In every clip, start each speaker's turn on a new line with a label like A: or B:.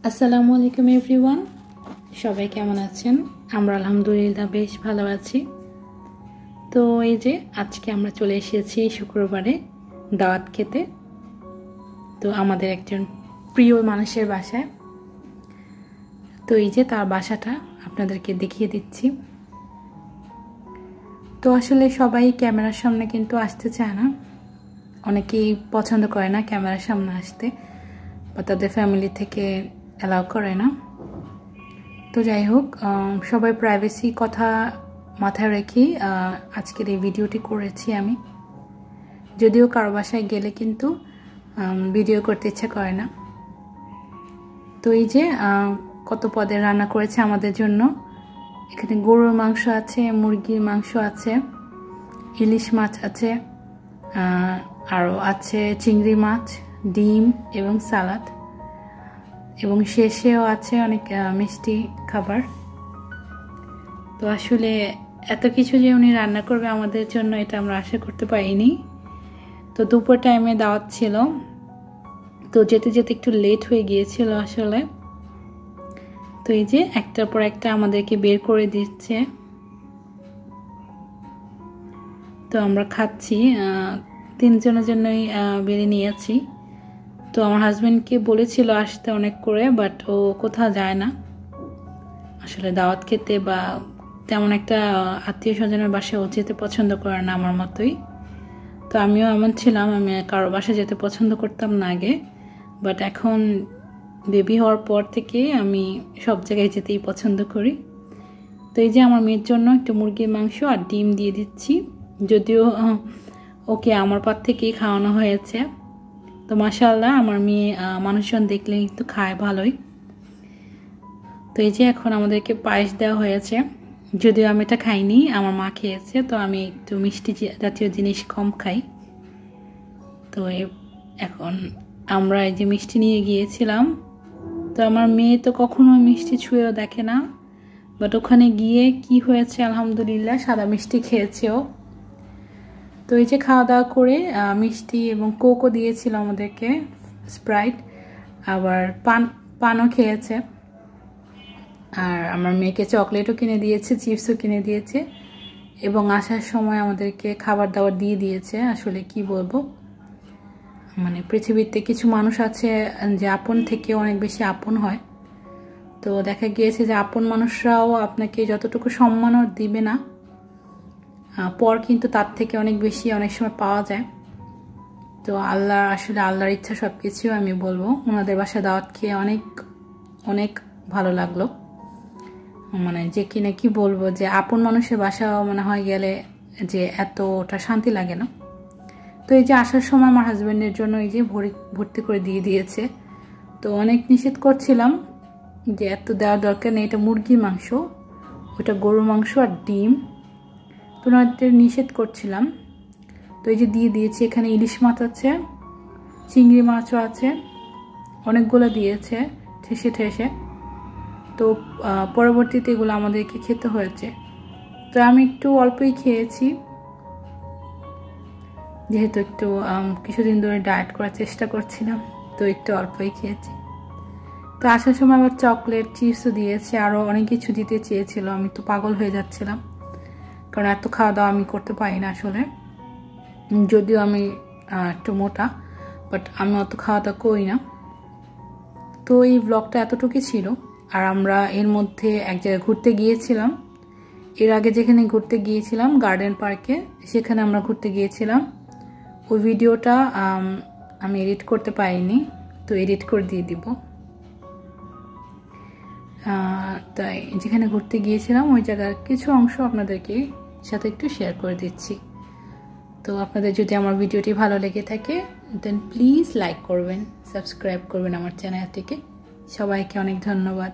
A: আসসালামু আলাইকুম এভরিওয়ান, সবাই কেমন আছেন? আমরা আলহামদুলিল্লাহ বেশ ভালো আছি। তো এই যে আজকে আমরা চলে এসেছি শুক্রবারে দাওয়াত খেতে। তো আমাদের একজন প্রিয় মানুষের বাসায়। তো এই যে তার বাসাটা আপনাদেরকে দেখিয়ে দিচ্ছি। তো আসলে সবাই ক্যামেরার সামনে কিন্তু আসতে চায় না, অনেকেই পছন্দ করে না ক্যামেরার সামনে আসতে, বা তাদের ফ্যামিলি থেকে অ্যালাউ করে না। তো যাই হোক, সবাই প্রাইভেসি কথা মাথায় রেখে আজকের এই ভিডিওটি করেছি আমি। যদিও কারো বাসায় গেলে কিন্তু ভিডিও করতে ইচ্ছা করে না। তো এই যে কত পদের রান্না করেছে আমাদের জন্য। এখানে গরুর মাংস আছে, মুরগির মাংস আছে, ইলিশ মাছ আছে, আরও আছে চিংড়ি মাছ, ডিম এবং সালাদ, এবং শেষেও আছে অনেক মিষ্টি খাবার। তো আসলে এত কিছু যে উনি রান্না করবে আমাদের জন্য, এটা আমরা আশা করতে পারিনি। তো দুপুর টাইমে দাওয়াত ছিল, তো যেতে যেতে একটু লেট হয়ে গিয়েছিল আসলে। তো এই যে একটার পর একটা আমাদেরকে বের করে দিচ্ছে। তো আমরা খাচ্ছি, তিনজনের জন্যই বেড়ে নিয়েছি। তো আমার হাজব্যান্ডকে বলেছিল আসতে অনেক করে, বাট ও কোথাও যায় না আসলে দাওয়াত খেতে, বা তেমন একটা আত্মীয় স্বজনের বাসায় ও যেতে পছন্দ করে না আমার মতোই। তো আমিও এমন ছিলাম, আমি কারো বাসায় যেতে পছন্দ করতাম না আগে, বাট এখন বেবি হওয়ার পর থেকে আমি সব জায়গায় যেতেই পছন্দ করি। তো এই যে আমার মেয়ের জন্য একটু মুরগির মাংস আর ডিম দিয়ে দিচ্ছি, যদিও ওকে আমার পাত থেকেই খাওয়ানো হয়েছে। তো মাশাআল্লাহ আমার মেয়ে মানুষজন দেখলে কিন্তু খায় ভালোই। তো এই যে এখন আমাদেরকে পায়েস দেওয়া হয়েছে, যদিও আমি এটা খাইনি, আমার মা খেয়েছে। তো আমি একটু মিষ্টি জাতীয় জিনিস কম খাই। তো এখন আমরা এই যে মিষ্টি নিয়ে গিয়েছিলাম। তো আমার মেয়ে তো কখনো মিষ্টি ছুঁয়েও দেখে না, বাট ওখানে গিয়ে কি হয়েছে আলহামদুলিল্লাহ সাদা মিষ্টি খেয়েছেও। তো এই যে খাওয়া দাওয়া করে মিষ্টি এবং কোকও দিয়েছিল আমাদেরকে, স্প্রাইট, আবার পানও খেয়েছে। আর আমার মেয়েকে চকলেটও কিনে দিয়েছে, চিপসও কিনে দিয়েছে, এবং আসার সময় আমাদেরকে খাবার দাবার দিয়ে দিয়েছে। আসলে কি বলবো, মানে পৃথিবীতে কিছু মানুষ আছে যে আপন থেকে অনেক বেশি আপন হয়। তো দেখা গিয়েছে যে আপন মানুষরাও আপনাকে যতটুকু সম্মানও দিবে না, পর কিন্তু তার থেকে অনেক বেশি অনেক সময় পাওয়া যায়। তো আল্লাহর ইচ্ছা সব কিছু আমি বলবো। ওনাদের বাসায় দাওয়াত খেয়ে অনেক অনেক ভালো লাগলো। মানে যে কিনা কি বলবো, যে আপন মানুষের বাসাও মনে হয় গেলে যে এতটা শান্তি লাগে না। তো এই যে আসার সময় আমার হাজব্যান্ডের জন্য এই যে ভর্তি করে দিয়ে দিয়েছে। তো অনেক নিষেধ করছিলাম যে এত দেওয়ার দরকার নেই, এটা মুরগির মাংস, ওটা গরুর মাংস আর ডিম। তো ওনাদের নিষেধ করছিলাম। তো এই যে দিয়ে দিয়েছি, এখানে ইলিশ মাছ আছে, চিংড়ি মাছও আছে, অনেকগুলো দিয়েছে ঠেসে ঠেসে। তো পরবর্তীতে এগুলো আমাদেরকে খেতে হয়েছে। তো আমি একটু অল্পই খেয়েছি, যেহেতু একটু কিছুদিন ধরে ডায়েট করার চেষ্টা করছিলাম, তো একটু অল্পই খেয়েছি। তো আসার সময় আবার চকলেট, চিপসও দিয়েছে, আরও অনেক কিছু দিতে চেয়েছিল। আমি তো পাগল হয়ে যাচ্ছিলাম, কারণ এত খাওয়া দাওয়া আমি করতে পারি না আসলে। যদিও আমি একটু মোটা, বাট আমি অত খাওয়া দাওয়া করি না। তো এই ব্লগটা এতটুকুই ছিল। আর আমরা এর মধ্যে এক জায়গায় ঘুরতে গিয়েছিলাম। এর আগে যেখানে ঘুরতে গিয়েছিলাম গার্ডেন পার্কে, সেখানে আমরা ঘুরতে গিয়েছিলাম। ওই ভিডিওটা আমি এডিট করতে পারিনি, তো এডিট করে দিয়ে দিব। তাই যেখানে ঘুরতে গিয়েছিলাম ওই জায়গার কিছু অংশ আপনাদেরকে সাথে একটু শেয়ার করে দিচ্ছি। তো আপনাদের যদি আমার ভিডিওটি ভালো লেগে থাকে দেন প্লিজ লাইক করবেন, সাবস্ক্রাইব করবেন আমার চ্যানেলটিকে। সবাইকে অনেক ধন্যবাদ।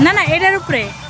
A: না না এটার উপরে